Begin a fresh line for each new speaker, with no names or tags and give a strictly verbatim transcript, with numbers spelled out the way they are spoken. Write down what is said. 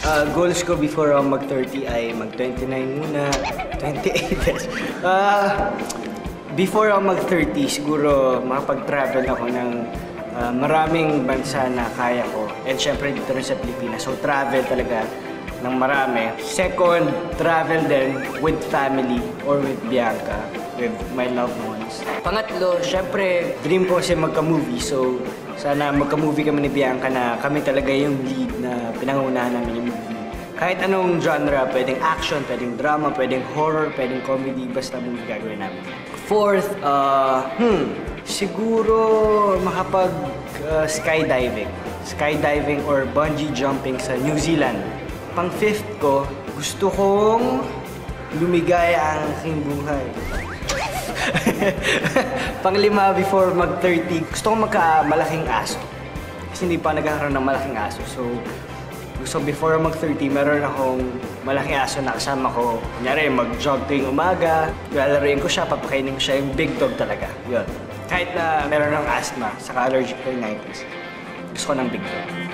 Uh, goals ko before ako mag thirty ay mag twenty-nine muna, twenty-eight. uh, before ako mag thirty, siguro makapag-travel ako ng uh, maraming bansa na kaya ko. And syempre dito rin sa Pilipinas. So travel talaga ng marami. Second, travel din with family or with Bianca, with my loved ones. Pangatlo, syempre dream ko kasi magka-movie. So sana magka-movie kami ni Bianca na kami talaga yung lead na pinangunahan namin yung movie. Kahit anong genre, pwedeng action, pwedeng drama, pwedeng horror, pwedeng comedy, basta movie gagawin namin. Fourth, uh, hmm, siguro makapag uh, skydiving. Skydiving or bungee jumping sa New Zealand. Pang fifth ko, gusto kong lumigaya ang aking buhay. Panglima, before mag thirty, gusto kong magka-malaking aso. Kasi hindi pa nagkakaroon ng malaking aso. So, gusto before mag thirty, meron akong malaking aso na kasama ko. Kunyari, mag-jog tuwing umaga, lalaroin ko siya, papakainin ko siya, yung big dog talaga. Yun. Kahit na meron ng asthma, saka allergic rhinitis, gusto ko ng big dog.